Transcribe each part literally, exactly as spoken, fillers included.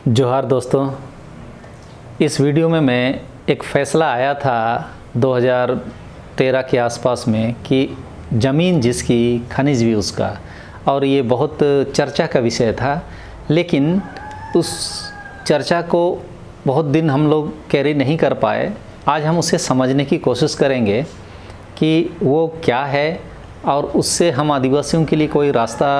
जोहार दोस्तों, इस वीडियो में मैं एक फ़ैसला आया था दो हज़ार तेरह के आसपास में कि ज़मीन जिसकी खनिज भी उसका, और ये बहुत चर्चा का विषय था। लेकिन उस चर्चा को बहुत दिन हम लोग कैरी नहीं कर पाए। आज हम उसे समझने की कोशिश करेंगे कि वो क्या है और उससे हम आदिवासियों के लिए कोई रास्ता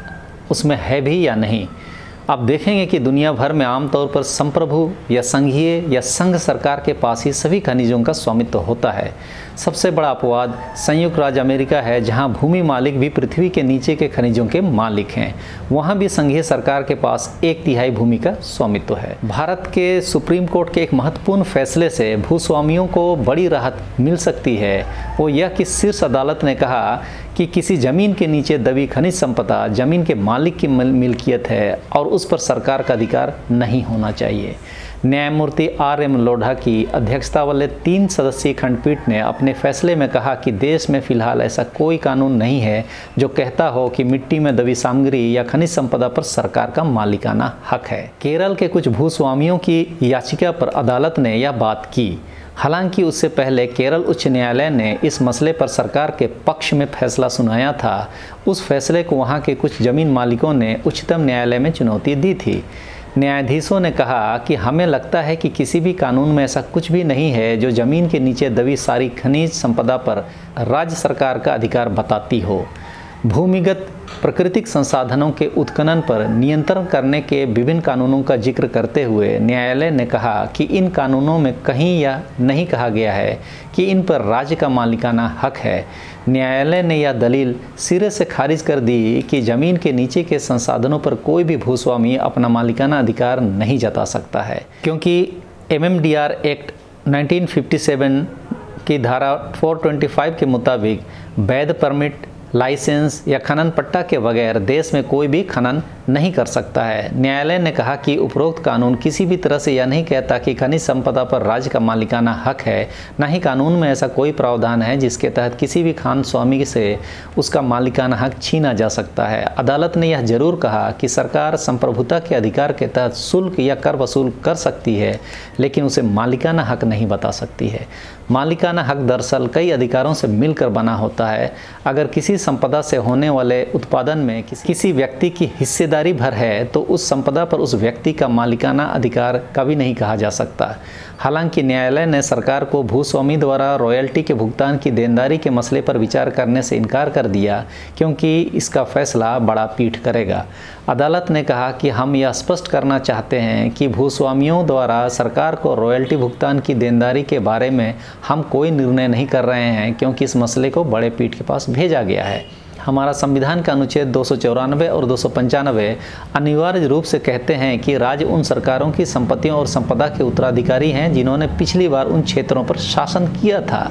उसमें है भी या नहीं। आप देखेंगे कि दुनिया भर में आमतौर पर संप्रभु या संघीय या संघ सरकार के पास ही सभी खनिजों का स्वामित्व होता है। सबसे बड़ा अपवाद संयुक्त राज्य अमेरिका है, जहां भूमि मालिक भी पृथ्वी के नीचे के खनिजों के मालिक हैं। वहां भी संघीय सरकार के पास एक तिहाई भूमि का स्वामित्व है। भारत के सुप्रीम कोर्ट के एक महत्वपूर्ण फैसले से भूस्वामियों को बड़ी राहत मिल सकती है। वो यह कि शीर्ष अदालत ने कहा कि किसी ज़मीन के नीचे दबी खनिज संपदा ज़मीन के मालिक की मिल्कियत है और उस पर सरकार का अधिकार नहीं होना चाहिए। न्यायमूर्ति आर एम लोढ़ा की अध्यक्षता वाले तीन सदस्यीय खंडपीठ ने अपने फैसले में कहा कि देश में फिलहाल ऐसा कोई कानून नहीं है जो कहता हो कि मिट्टी में दबी सामग्री या खनिज संपदा पर सरकार का मालिकाना हक है। केरल के कुछ भूस्वामियों की याचिका पर अदालत ने यह बात की। हालांकि उससे पहले केरल उच्च न्यायालय ने इस मसले पर सरकार के पक्ष में फैसला सुनाया था। उस फैसले को वहां के कुछ जमीन मालिकों ने उच्चतम न्यायालय में चुनौती दी थी। न्यायाधीशों ने कहा कि हमें लगता है कि किसी भी कानून में ऐसा कुछ भी नहीं है जो ज़मीन के नीचे दबी सारी खनिज संपदा पर राज्य सरकार का अधिकार बताती हो। भूमिगत प्राकृतिक संसाधनों के उत्खनन पर नियंत्रण करने के विभिन्न कानूनों का जिक्र करते हुए न्यायालय ने कहा कि इन कानूनों में कहीं यह नहीं कहा गया है कि इन पर राज्य का मालिकाना हक है। न्यायालय ने यह दलील सिरे से खारिज कर दी कि ज़मीन के नीचे के संसाधनों पर कोई भी भूस्वामी अपना मालिकाना अधिकार नहीं जता सकता है, क्योंकि M M D R act nineteen fifty seven की धारा चार सौ पच्चीस के मुताबिक वैध परमिट, लाइसेंस या खनन पट्टा के बगैर देश में कोई भी खनन नहीं कर सकता है। न्यायालय ने कहा कि उपरोक्त कानून किसी भी तरह से यह नहीं कहता कि खनिज संपदा पर राज्य का मालिकाना हक है। न ही कानून में ऐसा कोई प्रावधान है जिसके तहत किसी भी खान स्वामी से उसका मालिकाना हक छीना जा सकता है। अदालत ने यह जरूर कहा कि सरकार संप्रभुता के अधिकार के तहत शुल्क या कर वसूल कर सकती है, लेकिन उसे मालिकाना हक नहीं बता सकती है। मालिकाना हक दरअसल कई अधिकारों से मिलकर बना होता है। अगर किसी संपदा से होने वाले उत्पादन में किसी व्यक्ति की हिस्सेदारी भर है तो उस संपदा पर उस व्यक्ति का मालिकाना अधिकार कभी नहीं कहा जा सकता। हालांकि न्यायालय ने सरकार को भूस्वामी द्वारा रॉयल्टी के भुगतान की देनदारी के मसले पर विचार करने से इनकार कर दिया, क्योंकि इसका फैसला बड़ा पीठ करेगा। अदालत ने कहा कि हम यह स्पष्ट करना चाहते हैं कि भूस्वामियों द्वारा सरकार को रॉयल्टी भुगतान की देनदारी के बारे में हम कोई निर्णय नहीं कर रहे हैं, क्योंकि इस मसले को बड़े पीठ के पास भेजा गया है। हमारा संविधान का अनुच्छेद दो सौ चौरानवे और दो सौ पंचानवे अनिवार्य रूप से कहते हैं कि राज्य उन सरकारों की संपत्तियों और संपदा के उत्तराधिकारी हैं जिन्होंने पिछली बार उन क्षेत्रों पर शासन किया था।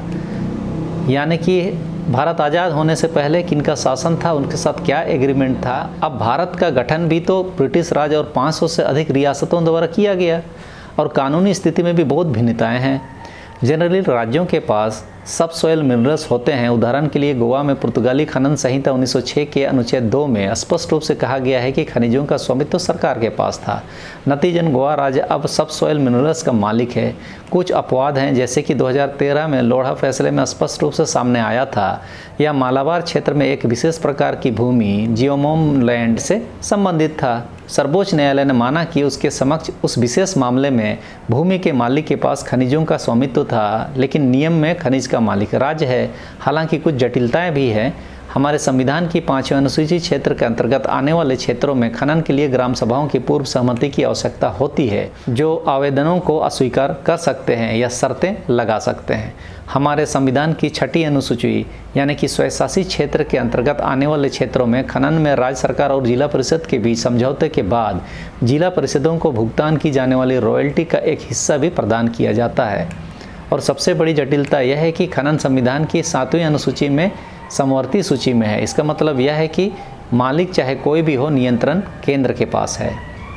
यानी कि भारत आज़ाद होने से पहले किनका शासन था, उनके साथ क्या एग्रीमेंट था। अब भारत का गठन भी तो ब्रिटिश राज और पाँच सौ से अधिक रियासतों द्वारा किया गया, और कानूनी स्थिति में भी बहुत भिन्नताएँ हैं। जनरली राज्यों के पास सब सॉइल मिनरल्स होते हैं। उदाहरण के लिए गोवा में पुर्तगाली खनन संहिता उन्नीस सौ छह के अनुच्छेद दो में स्पष्ट रूप से कहा गया है कि खनिजों का स्वामित्व सरकार के पास था। नतीजन गोवा राज्य अब सब सॉइल मिनरल्स का मालिक है। कुछ अपवाद हैं, जैसे कि दो हज़ार तेरह में लोढ़ा फैसले में स्पष्ट रूप से सामने आया था। यह मालाबार क्षेत्र में एक विशेष प्रकार की भूमि जियोमोम लैंड से संबंधित था। सर्वोच्च न्यायालय ने माना कि उसके समक्ष उस विशेष मामले में भूमि के मालिक के पास खनिजों का स्वामित्व था, लेकिन नियम में खनिज का मालिक राज्य है। हालांकि कुछ जटिलताएं भी हैं। हमारे संविधान की पांचवें अनुसूची क्षेत्र के अंतर्गत आने वाले क्षेत्रों में खनन के लिए ग्राम सभाओं की पूर्व सहमति की आवश्यकता होती है, जो आवेदनों को अस्वीकार कर सकते हैं या शर्तें लगा सकते हैं। हमारे संविधान की छठी अनुसूची यानी कि स्वशासी क्षेत्र के अंतर्गत आने वाले क्षेत्रों में खनन में राज्य सरकार और जिला परिषद के बीच समझौते के बाद जिला परिषदों को भुगतान की जाने वाली रॉयल्टी का एक हिस्सा भी प्रदान किया जाता है। और सबसे बड़ी जटिलता यह है कि खनन संविधान की सातवीं अनुसूची में समवर्ती सूची में है। इसका मतलब यह है कि मालिक चाहे कोई भी हो, नियंत्रण केंद्र के पास है।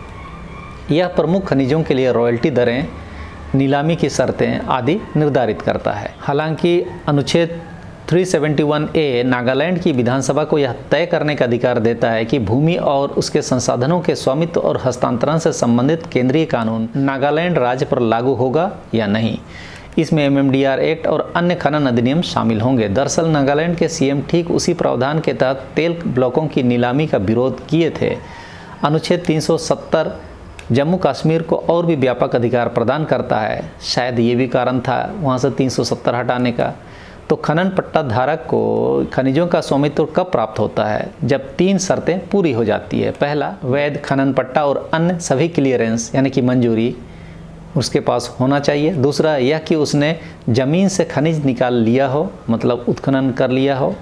यह प्रमुख खनिजों के लिए रॉयल्टी दरें, नीलामी की शर्तें आदि निर्धारित करता है। हालांकि अनुच्छेद तीन सौ इकहत्तर ए नागालैंड की विधानसभा को यह तय करने का अधिकार देता है कि भूमि और उसके संसाधनों के स्वामित्व और हस्तांतरण से संबंधित केंद्रीय कानून नागालैंड राज्य पर लागू होगा या नहीं। इसमें M M D R act और अन्य खनन अधिनियम शामिल होंगे। दरअसल नागालैंड के सी एम ठीक उसी प्रावधान के तहत तेल ब्लॉकों की नीलामी का विरोध किए थे। अनुच्छेद तीन सौ सत्तर जम्मू कश्मीर को और भी व्यापक अधिकार प्रदान करता है। शायद ये भी कारण था वहाँ से तीन सौ सत्तर हटाने का। तो खनन पट्टा धारक को खनिजों का स्वामित्व कब प्राप्त होता है? जब तीन शर्तें पूरी हो जाती है। पहला, वैध खनन पट्टा और अन्य सभी क्लियरेंस यानी कि मंजूरी उसके पास होना चाहिए। दूसरा, यह कि उसने ज़मीन से खनिज निकाल लिया हो, मतलब उत्खनन कर लिया हो,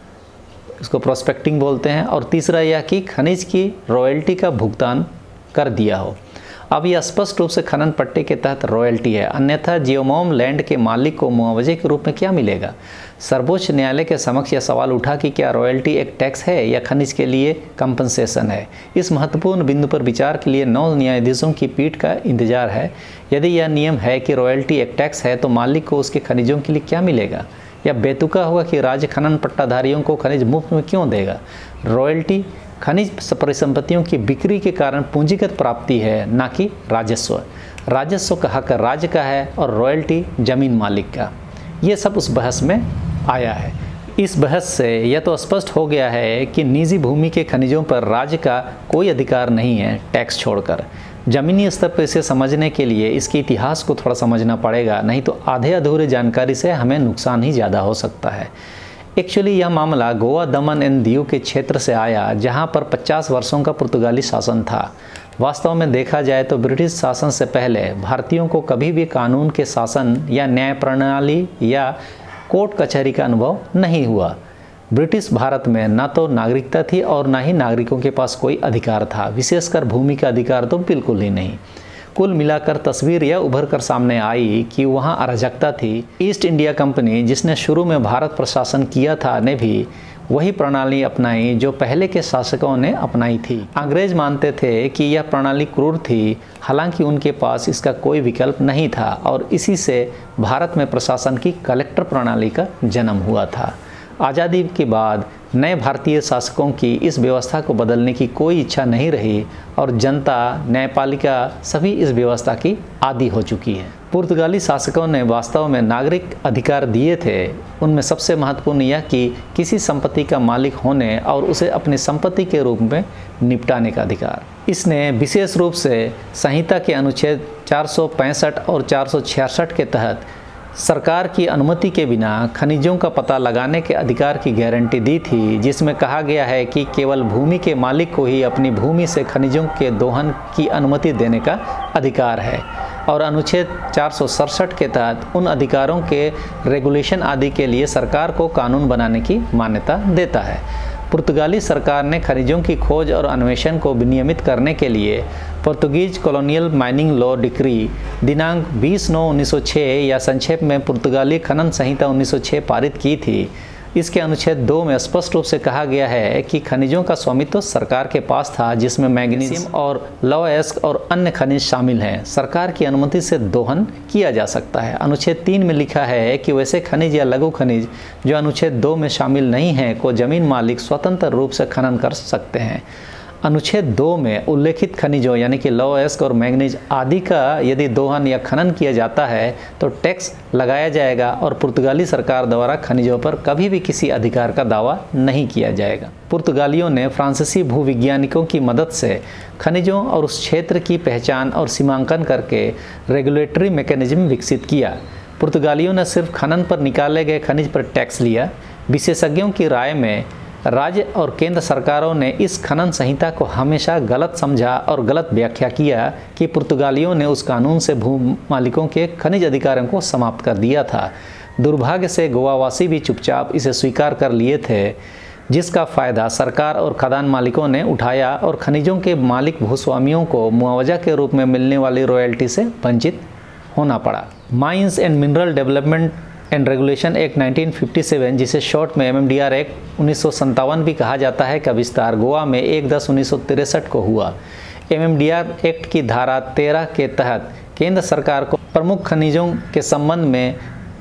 इसको प्रोस्पेक्टिंग बोलते हैं। और तीसरा, यह कि खनिज की रॉयल्टी का भुगतान कर दिया हो। अब यह स्पष्ट रूप से खनन पट्टे के तहत रॉयल्टी है, अन्यथा जियोमॉम लैंड के मालिक को मुआवजे के रूप में क्या मिलेगा? सर्वोच्च न्यायालय के समक्ष यह सवाल उठा कि क्या रॉयल्टी एक टैक्स है या खनिज के लिए कंपनसेशन है। इस महत्वपूर्ण बिंदु पर विचार के लिए नौ न्यायाधीशों की पीठ का इंतजार है। यदि यह नियम है कि रॉयल्टी एक टैक्स है तो मालिक को उसके खनिजों के लिए क्या मिलेगा? यह बेतुका होगा कि राज्य खनन पट्टाधारियों को खनिज मुफ्त में क्यों देगा? रॉयल्टी खनिज परिसंपत्तियों की बिक्री के कारण पूंजीगत प्राप्ति है, ना कि राजस्व। राजस्व का हक राज्य का है और रॉयल्टी जमीन मालिक का। ये सब उस बहस में आया है। इस बहस से यह तो स्पष्ट हो गया है कि निजी भूमि के खनिजों पर राज्य का कोई अधिकार नहीं है, टैक्स छोड़कर। ज़मीनी स्तर पर इसे समझने के लिए इसके इतिहास को थोड़ा समझना पड़ेगा, नहीं तो आधे अधूरे जानकारी से हमें नुकसान ही ज़्यादा हो सकता है। एक्चुअली यह मामला गोवा, दमन एंड दीव के क्षेत्र से आया, जहां पर पचास वर्षों का पुर्तगाली शासन था। वास्तव में देखा जाए तो ब्रिटिश शासन से पहले भारतीयों को कभी भी कानून के शासन या न्याय प्रणाली या कोर्ट कचहरी का अनुभव नहीं हुआ। ब्रिटिश भारत में न तो नागरिकता थी और न ही नागरिकों के पास कोई अधिकार था, विशेषकर भूमि का अधिकार तो बिल्कुल ही नहीं। कुल मिलाकर तस्वीर यह उभर कर सामने आई कि वहाँ अराजकता थी। ईस्ट इंडिया कंपनी, जिसने शुरू में भारत पर शासन किया था, ने भी वही प्रणाली अपनाई जो पहले के शासकों ने अपनाई थी। अंग्रेज मानते थे कि यह प्रणाली क्रूर थी, हालांकि उनके पास इसका कोई विकल्प नहीं था और इसी से भारत में प्रशासन की कलेक्टर प्रणाली का जन्म हुआ था। आज़ादी के बाद नए भारतीय शासकों की इस व्यवस्था को बदलने की कोई इच्छा नहीं रही और जनता, न्यायपालिका सभी इस व्यवस्था की आदी हो चुकी है। पुर्तगाली शासकों ने वास्तव में नागरिक अधिकार दिए थे। उनमें सबसे महत्वपूर्ण यह कि किसी संपत्ति का मालिक होने और उसे अपनी संपत्ति के रूप में निपटाने का अधिकार। इसने विशेष रूप से संहिता के अनुच्छेद चार सौ पैंसठ और चार सौ छियासठ के तहत सरकार की अनुमति के बिना खनिजों का पता लगाने के अधिकार की गारंटी दी थी, जिसमें कहा गया है कि केवल भूमि के मालिक को ही अपनी भूमि से खनिजों के दोहन की अनुमति देने का अधिकार है। और अनुच्छेद चार सौ सड़सठ के तहत उन अधिकारों के रेगुलेशन आदि के लिए सरकार को कानून बनाने की मान्यता देता है। पुर्तगाली सरकार ने खनिजों की खोज और अन्वेषण को विनियमित करने के लिए Portuguese colonial mining law decree दिनांक बीस नौ उन्नीस सौ छह या संक्षेप में पुर्तगाली खनन संहिता उन्नीस सौ छह पारित की थी। इसके अनुच्छेद दो में स्पष्ट रूप से कहा गया है कि खनिजों का स्वामित्व सरकार के पास था, जिसमें मैग्नीशियम और लौहअयस्क और अन्य खनिज शामिल हैं। सरकार की अनुमति से दोहन किया जा सकता है। अनुच्छेद तीन में लिखा है कि वैसे खनिज या लघु खनिज जो अनुच्छेद दो में शामिल नहीं हैं को जमीन मालिक स्वतंत्र रूप से खनन कर सकते हैं। अनुच्छेद दो में उल्लेखित खनिजों यानी कि लौहअयस्क और मैग्नीज आदि का यदि दोहन या खनन किया जाता है तो टैक्स लगाया जाएगा और पुर्तगाली सरकार द्वारा खनिजों पर कभी भी किसी अधिकार का दावा नहीं किया जाएगा। पुर्तगालियों ने फ्रांसीसी भूविज्ञानिकों की मदद से खनिजों और उस क्षेत्र की पहचान और सीमांकन करके रेगुलेटरी मैकेनिज्म विकसित किया। पुर्तगालियों ने सिर्फ खनन पर निकाले गए खनिज पर टैक्स लिया। विशेषज्ञों की राय में राज्य और केंद्र सरकारों ने इस खनन संहिता को हमेशा गलत समझा और गलत व्याख्या किया कि पुर्तगालियों ने उस कानून से भू मालिकों के खनिज अधिकारों को समाप्त कर दिया था। दुर्भाग्य से गोवावासी भी चुपचाप इसे स्वीकार कर लिए थे, जिसका फ़ायदा सरकार और खदान मालिकों ने उठाया और खनिजों के मालिक भूस्वामियों को मुआवजा के रूप में मिलने वाली रॉयल्टी से वंचित होना पड़ा। Mines and mineral development and regulation act उन्नीस सौ सत्तावन, जिसे शॉर्ट में M M D R act उन्नीस सौ सत्तावन भी कहा जाता है, का विस्तार गोवा में एक दस उन्नीस सौ तिरसठ को हुआ। M M D R act की धारा तेरह के तहत केंद्र सरकार को प्रमुख खनिजों के संबंध में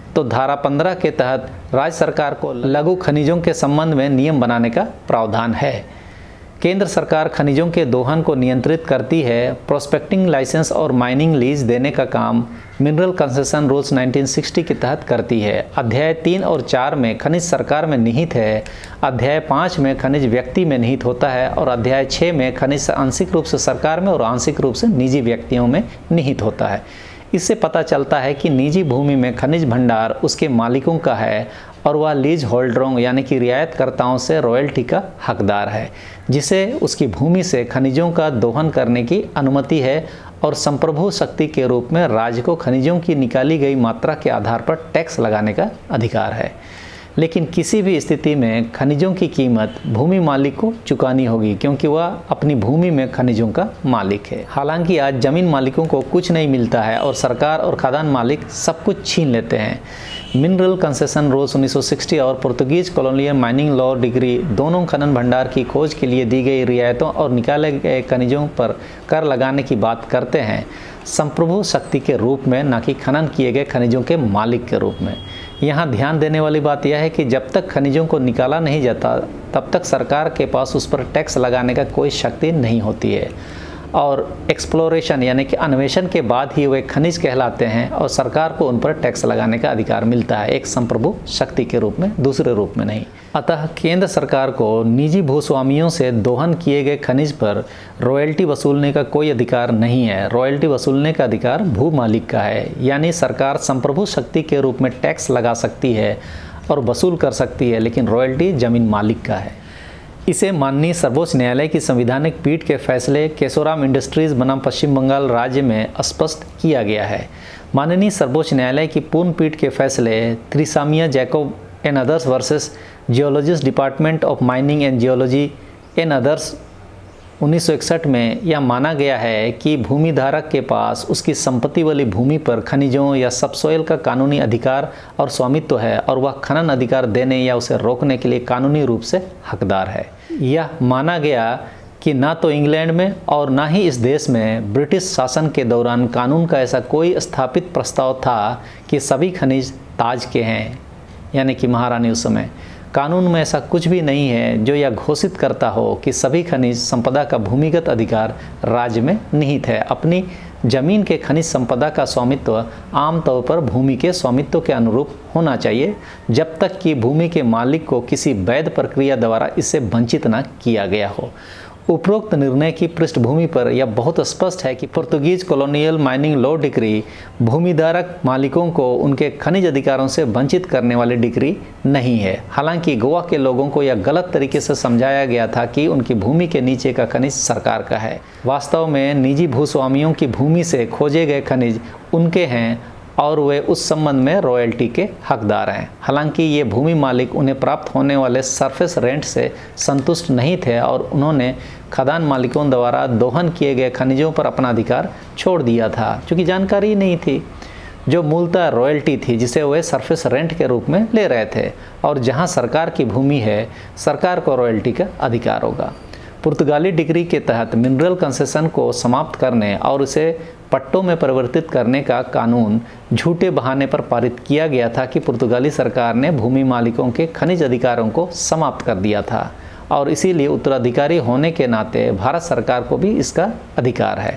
तो धारा पंद्रह के तहत राज्य सरकार को लघु खनिजों के संबंध में नियम बनाने का प्रावधान है। केंद्र सरकार खनिजों के दोहन को नियंत्रित करती है। प्रोस्पेक्टिंग लाइसेंस और माइनिंग लीज देने का काम मिनरल कंसेशन रूल्स उन्नीस सौ साठ के तहत करती है। अध्याय तीन और चार में खनिज सरकार में निहित है, अध्याय पाँच में खनिज व्यक्ति में निहित होता है और अध्याय छः में खनिज आंशिक रूप से सरकार में और आंशिक रूप से निजी व्यक्तियों में निहित होता है। इससे पता चलता है कि निजी भूमि में खनिज भंडार उसके मालिकों का है और वह लीज होल्डरों यानी कि रियायतकर्ताओं से रॉयल्टी का हकदार है, जिसे उसकी भूमि से खनिजों का दोहन करने की अनुमति है और संप्रभु शक्ति के रूप में राज्य को खनिजों की निकाली गई मात्रा के आधार पर टैक्स लगाने का अधिकार है। लेकिन किसी भी स्थिति में खनिजों की कीमत भूमि मालिक को चुकानी होगी, क्योंकि वह अपनी भूमि में खनिजों का मालिक है। हालांकि आज जमीन मालिकों को कुछ नहीं मिलता है और सरकार और खदान मालिक सब कुछ छीन लेते हैं। मिनरल कंसेशन रूल्स उन्नीस सौ साठ और Portuguese colonial mining law degree दोनों खनन भंडार की खोज के लिए दी गई रियायतों और निकाले गए खनिजों पर कर लगाने की बात करते हैं, संप्रभु शक्ति के रूप में, न कि खनन किए गए खनिजों के मालिक के रूप में। यहाँ ध्यान देने वाली बात यह है कि जब तक खनिजों को निकाला नहीं जाता तब तक सरकार के पास उस पर टैक्स लगाने का कोई शक्ति नहीं होती है और एक्सप्लोरेशन यानी कि अन्वेषण के बाद ही वे खनिज कहलाते हैं और सरकार को उन पर टैक्स लगाने का अधिकार मिलता है, एक संप्रभु शक्ति के रूप में, दूसरे रूप में नहीं। अतः केंद्र सरकार को निजी भूस्वामियों से दोहन किए गए खनिज पर रॉयल्टी वसूलने का कोई अधिकार नहीं है। रॉयल्टी वसूलने का अधिकार भू मालिक का है, यानी सरकार संप्रभु शक्ति के रूप में टैक्स लगा सकती है और वसूल कर सकती है, लेकिन रॉयल्टी जमीन मालिक का है। इसे माननीय सर्वोच्च न्यायालय की संवैधानिक पीठ के फैसले केशोराम इंडस्ट्रीज बनाम पश्चिम बंगाल राज्य में स्पष्ट किया गया है। माननीय सर्वोच्च न्यायालय की पूर्ण पीठ के फैसले त्रिसामिया Jacob and others versus geologist department of mining and geology and others उन्नीस सौ इकसठ में यह माना गया है कि भूमि धारक के पास उसकी संपत्ति वाली भूमि पर खनिजों या सबसॉइल का कानूनी अधिकार और स्वामित्व है और वह खनन अधिकार देने या उसे रोकने के लिए कानूनी रूप से हकदार है। यह माना गया कि ना तो इंग्लैंड में और ना ही इस देश में ब्रिटिश शासन के दौरान कानून का ऐसा कोई स्थापित प्रस्ताव था कि सभी खनिज ताज के हैं, यानी कि महारानी उस समय। कानून में ऐसा कुछ भी नहीं है जो यह घोषित करता हो कि सभी खनिज संपदा का भूमिगत अधिकार राज्य में निहित है। अपनी जमीन के खनिज संपदा का स्वामित्व आमतौर पर भूमि के स्वामित्व के अनुरूप होना चाहिए, जब तक कि भूमि के मालिक को किसी वैध प्रक्रिया द्वारा इससे वंचित न किया गया हो। उपरोक्त निर्णय की पृष्ठभूमि पर यह बहुत स्पष्ट है कि Portuguese colonial mining law degree भूमिधारक मालिकों को उनके खनिज अधिकारों से वंचित करने वाली डिग्री नहीं है। हालांकि गोवा के लोगों को यह गलत तरीके से समझाया गया था कि उनकी भूमि के नीचे का खनिज सरकार का है। वास्तव में निजी भूस्वामियों की भूमि से खोजे गए खनिज उनके हैं और वे उस संबंध में रॉयल्टी के हकदार हैं। हालांकि ये भूमि मालिक उन्हें प्राप्त होने वाले सरफेस रेंट से संतुष्ट नहीं थे और उन्होंने खदान मालिकों द्वारा दोहन किए गए खनिजों पर अपना अधिकार छोड़ दिया था, क्योंकि जानकारी नहीं थी, जो मूलतः रॉयल्टी थी जिसे वे सरफेस रेंट के रूप में ले रहे थे। और जहां सरकार की भूमि है, सरकार को रॉयल्टी का अधिकार होगा। पुर्तगाली डिग्री के तहत मिनरल कंसेशन को समाप्त करने और उसे पट्टों में परिवर्तित करने का कानून झूठे बहाने पर पारित किया गया था कि पुर्तगाली सरकार ने भूमि मालिकों के खनिज अधिकारों को समाप्त कर दिया था और इसीलिए उत्तराधिकारी होने के नाते भारत सरकार को भी इसका अधिकार है।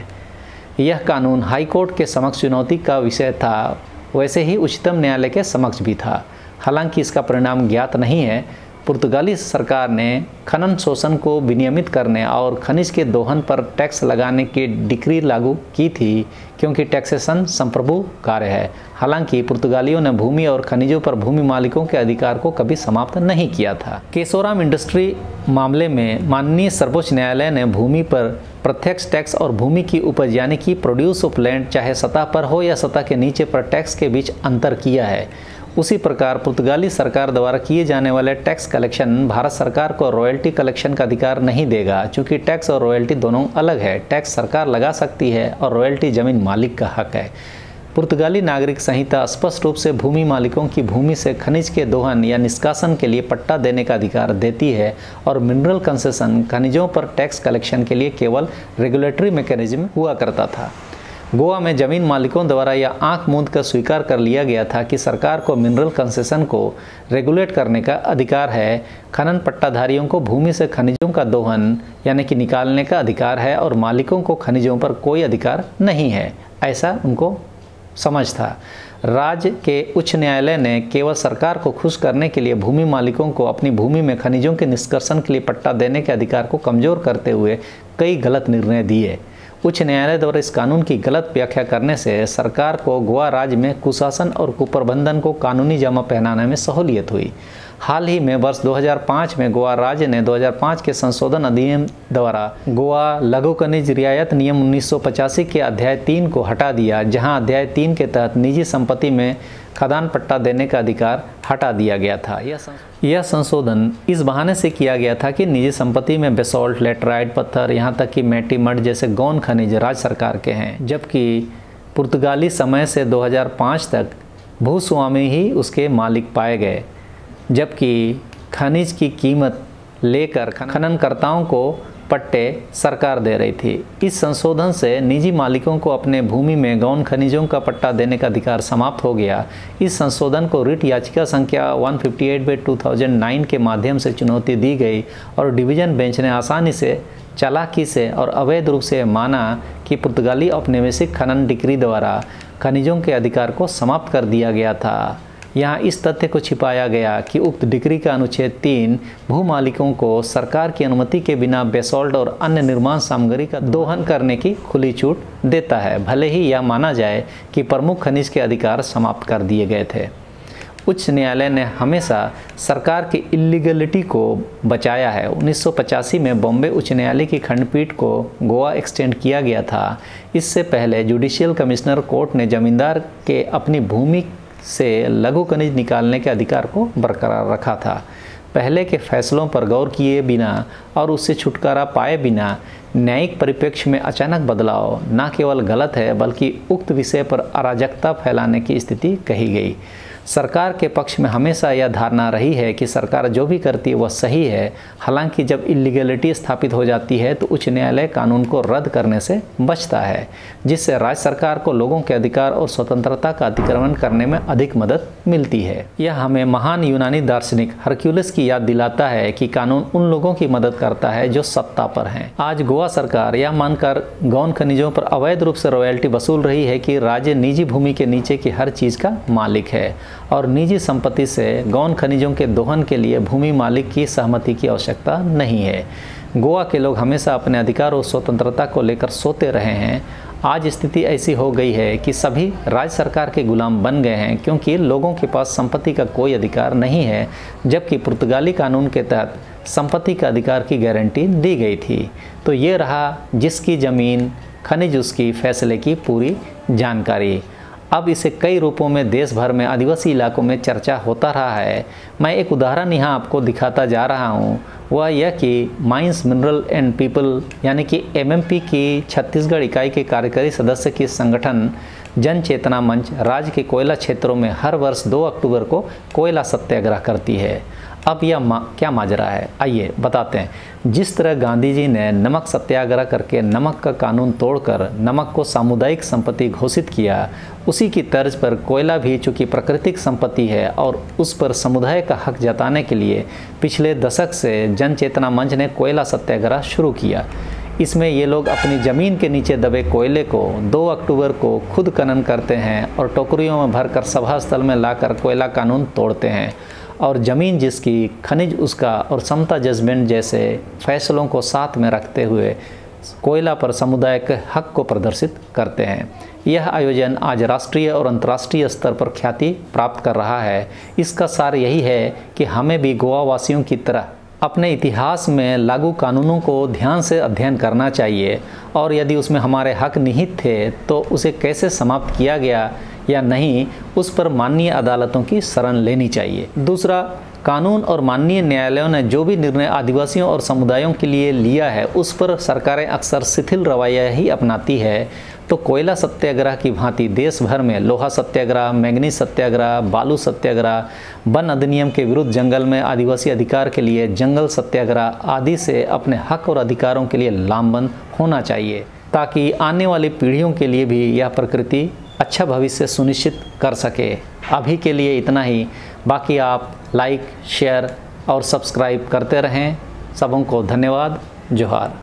यह कानून हाई कोर्ट के समक्ष चुनौती का विषय था, वैसे ही उच्चतम न्यायालय के समक्ष भी था। हालांकि इसका परिणाम ज्ञात नहीं है। पुर्तगाली सरकार ने खनन शोषण को विनियमित करने और खनिज के दोहन पर टैक्स लगाने की डिक्री लागू की थी, क्योंकि टैक्सेशन संप्रभु कार्य है। हालांकि पुर्तगालियों ने भूमि और खनिजों पर भूमि मालिकों के अधिकार को कभी समाप्त नहीं किया था। केशोराम इंडस्ट्री मामले में माननीय सर्वोच्च न्यायालय ने भूमि पर प्रत्यक्ष टैक्स और भूमि की उपज यानी कि प्रोड्यूस ऑफ लैंड, चाहे सतह पर हो या सतह के नीचे पर टैक्स के बीच अंतर किया है। उसी प्रकार पुर्तगाली सरकार द्वारा किए जाने वाले टैक्स कलेक्शन भारत सरकार को रॉयल्टी कलेक्शन का अधिकार नहीं देगा, क्योंकि टैक्स और रॉयल्टी दोनों अलग है। टैक्स सरकार लगा सकती है और रॉयल्टी जमीन मालिक का हक है। पुर्तगाली नागरिक संहिता स्पष्ट रूप से भूमि मालिकों की भूमि से खनिज के दोहन या निष्कासन के लिए पट्टा देने का अधिकार देती है और मिनरल कंसेशन खनिजों पर टैक्स कलेक्शन के लिए केवल रेगुलेटरी मैकेनिज्म हुआ करता था। गोवा में जमीन मालिकों द्वारा यह आंख मूंद कर स्वीकार कर लिया गया था कि सरकार को मिनरल कंसेशन को रेगुलेट करने का अधिकार है, खनन पट्टाधारियों को भूमि से खनिजों का दोहन यानी कि निकालने का अधिकार है और मालिकों को खनिजों पर कोई अधिकार नहीं है, ऐसा उनको समझ था। राज्य के उच्च न्यायालय ने केवल सरकार को खुश करने के लिए भूमि मालिकों को अपनी भूमि में खनिजों के निष्कर्षण के लिए पट्टा देने के अधिकार को कमज़ोर करते हुए कई गलत निर्णय दिए। उच्च न्यायालय द्वारा इस कानून की गलत व्याख्या करने से सरकार को गोवा राज्य में कुशासन और कुप्रबंधन को कानूनी जामा पहनाने में सहूलियत हुई। हाल ही में वर्ष दो हज़ार पाँच में गोवा राज्य ने दो हज़ार पाँच के संशोधन अधिनियम द्वारा गोवा लघु खनिज रियायत नियम उन्नीस सौ पचासी के अध्याय तीन को हटा दिया, जहां अध्याय तीन के तहत निजी संपत्ति में खदान पट्टा देने का अधिकार हटा दिया गया था। यह संशोधन इस बहाने से किया गया था कि निजी संपत्ति में बेसॉल्ट, लेटराइट पत्थर, यहाँ तक कि मैटी मड जैसे गौण खनिज राज्य सरकार के हैं, जबकि पुर्तगाली समय से दो हज़ार पाँच तक भूस्वामी ही उसके मालिक पाए गए, जबकि खनिज की कीमत लेकर खननकर्ताओं को पट्टे सरकार दे रही थी। इस संशोधन से निजी मालिकों को अपने भूमि में गौण खनिजों का पट्टा देने का अधिकार समाप्त हो गया। इस संशोधन को रिट याचिका संख्या एक सौ अट्ठावन बाई दो हज़ार नौ के माध्यम से चुनौती दी गई और डिवीजन बेंच ने आसानी से, चालाकी से और अवैध रूप से माना कि पुर्तगाली औपनिवेशिक खनन डिक्री द्वारा खनिजों के अधिकार को समाप्त कर दिया गया था। यहाँ इस तथ्य को छिपाया गया कि उक्त डिक्री का अनुच्छेद तीन भूमालिकों को सरकार की अनुमति के बिना बेसॉल्ट और अन्य निर्माण सामग्री का दोहन करने की खुली छूट देता है, भले ही यह माना जाए कि प्रमुख खनिज के अधिकार समाप्त कर दिए गए थे। उच्च न्यायालय ने हमेशा सरकार की इलीगलिटी को बचाया है। उन्नीस सौ पचासी में बॉम्बे उच्च न्यायालय की खंडपीठ को गोवा एक्सटेंड किया गया था। इससे पहले जुडिशियल कमिश्नर कोर्ट ने जमींदार के अपनी भूमि से लघु खनिज निकालने के अधिकार को बरकरार रखा था। पहले के फैसलों पर गौर किए बिना और उससे छुटकारा पाए बिना न्यायिक परिप्रेक्ष्य में अचानक बदलाव न केवल गलत है बल्कि उक्त विषय पर अराजकता फैलाने की स्थिति कही गई। सरकार के पक्ष में हमेशा यह धारणा रही है कि सरकार जो भी करती है वह सही है। हालांकि जब इलीगलिटी स्थापित हो जाती है तो उच्च न्यायालय कानून को रद्द करने से बचता है, जिससे राज्य सरकार को लोगों के अधिकार और स्वतंत्रता का अतिक्रमण करने में अधिक मदद मिलती है। यह हमें महान यूनानी दार्शनिक हरक्यूलिस की याद दिलाता है कि कानून उन लोगों की मदद करता है जो सत्ता पर हैं। आज गोवा सरकार यह मानकर गौण खनिजों पर अवैध रूप से रॉयल्टी वसूल रही है कि राज्य निजी भूमि के नीचे की हर चीज़ का मालिक है और निजी संपत्ति से गौण खनिजों के दोहन के लिए भूमि मालिक की सहमति की आवश्यकता नहीं है। गोवा के लोग हमेशा अपने अधिकार और स्वतंत्रता को लेकर सोते रहे हैं। आज स्थिति ऐसी हो गई है कि सभी राज्य सरकार के गुलाम बन गए हैं, क्योंकि लोगों के पास संपत्ति का कोई अधिकार नहीं है, जबकि पुर्तगाली कानून के तहत संपत्ति का अधिकार की गारंटी दी गई थी। तो ये रहा जिसकी ज़मीन खनिज उसकी फैसले की पूरी जानकारी। अब इसे कई रूपों में देश भर में आदिवासी इलाकों में चर्चा होता रहा है। मैं एक उदाहरण यहाँ आपको दिखाता जा रहा हूँ, वह यह कि माइंस मिनरल एंड पीपल यानी कि एम एम पी की छत्तीसगढ़ इकाई के कार्यकारी सदस्य की संगठन जन चेतना मंच राज्य के कोयला क्षेत्रों में हर वर्ष दो अक्टूबर को कोयला सत्याग्रह करती है। अब यह मा, क्या माजरा है, आइए बताते हैं। जिस तरह गांधी जी ने नमक सत्याग्रह करके नमक का कानून तोड़कर नमक को सामुदायिक संपत्ति घोषित किया, उसी की तर्ज पर कोयला भी चूँकि प्राकृतिक संपत्ति है और उस पर समुदाय का हक जताने के लिए पिछले दशक से जन चेतना मंच ने कोयला सत्याग्रह शुरू किया। इसमें ये लोग अपनी ज़मीन के नीचे दबे कोयले को दो अक्टूबर को खुद खनन करते हैं और टोकरियों में भरकर सभा स्थल में लाकर कोयला कानून तोड़ते हैं और ज़मीन जिसकी खनिज उसका और समता जजमेंट जैसे फैसलों को साथ में रखते हुए कोयला पर समुदाय के हक को प्रदर्शित करते हैं। यह आयोजन आज राष्ट्रीय और अंतर्राष्ट्रीय स्तर पर ख्याति प्राप्त कर रहा है। इसका सार यही है कि हमें भी गोवा वासियों की तरह अपने इतिहास में लागू कानूनों को ध्यान से अध्ययन करना चाहिए और यदि उसमें हमारे हक निहित थे तो उसे कैसे समाप्त किया गया या नहीं, उस पर माननीय अदालतों की शरण लेनी चाहिए। दूसरा, कानून और माननीय न्यायालयों ने जो भी निर्णय आदिवासियों और समुदायों के लिए लिया है उस पर सरकारें अक्सर शिथिल रवैया ही अपनाती है। तो कोयला सत्याग्रह की भांति देश भर में लोहा सत्याग्रह, मैंगनीज सत्याग्रह, बालू सत्याग्रह, वन अधिनियम के विरुद्ध जंगल में आदिवासी अधिकार के लिए जंगल सत्याग्रह आदि से अपने हक और अधिकारों के लिए लामबंद होना चाहिए। ताकि आने वाली पीढ़ियों के लिए भी यह प्रकृति अच्छा भविष्य सुनिश्चित कर सके। अभी के लिए इतना ही, बाकी आप लाइक, शेयर और सब्सक्राइब करते रहें। सबों को धन्यवाद। जोहार।